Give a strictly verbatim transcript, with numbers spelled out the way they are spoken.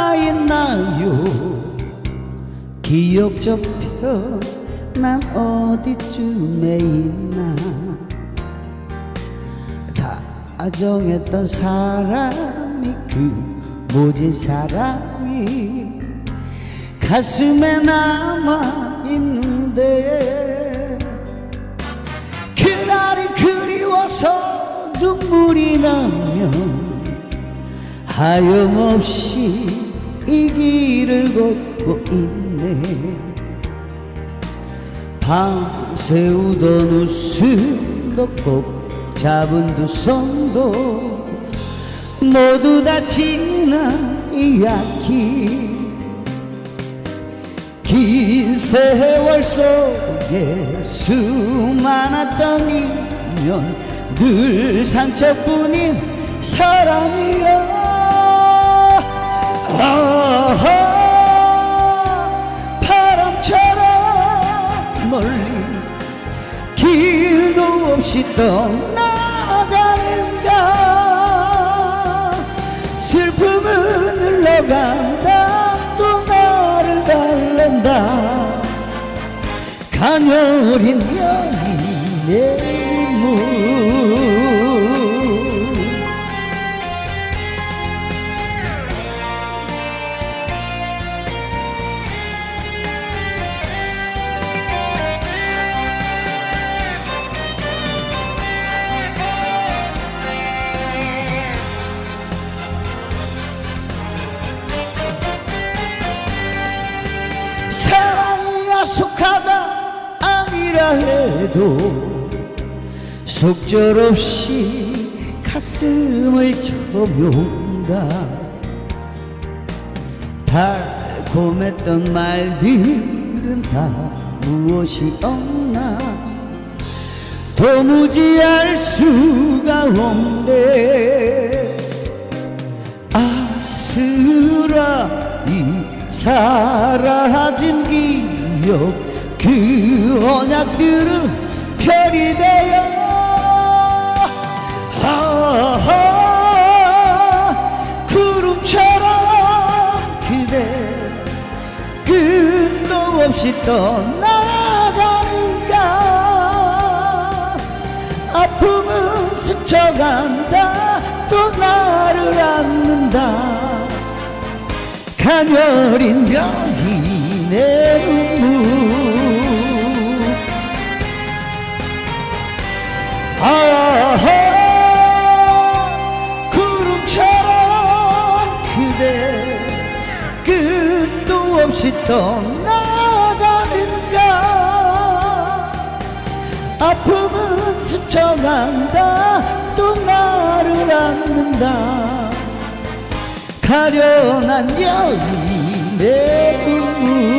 남아있나요? 기억 저편 난 어디쯤에 있나. 다정했던 사람이 그 모진 사람이 가슴에 남아있는데 그날이 그리워서 눈물이 나면 하염없이 이 길을 걷고 있네. 밤새우던 웃음도 꼭 잡은 두 손도 모두 다 지난 이야기. 긴 세월 속에 수많았던 인연 늘 상처뿐인 사랑이여. 아하, 바람처럼 멀리 길도 없이 떠나가는가. 슬픔은 흘러간다 또 나를 달랜다. 가녀린 여인의 눈물. 사랑이 야속하다 아니라 해도 속절없이 가슴을 쳐본다. 달콤했던 말들은 다 무엇이 없나. 도무지 알 수가 없네. 아스라이 사라진 기억 그 언약들은 별이 되어 하하 구름처럼 그대 끝도 없이 떠나가는가. 아픔은 스쳐간다 또 나를 안는다. 가녀린 여인의 눈물. 아하 구름처럼 그대 끝도 없이 떠나가는가. 아픔은 스쳐간다 또 나를 안는다. 가련한 여인의 눈물.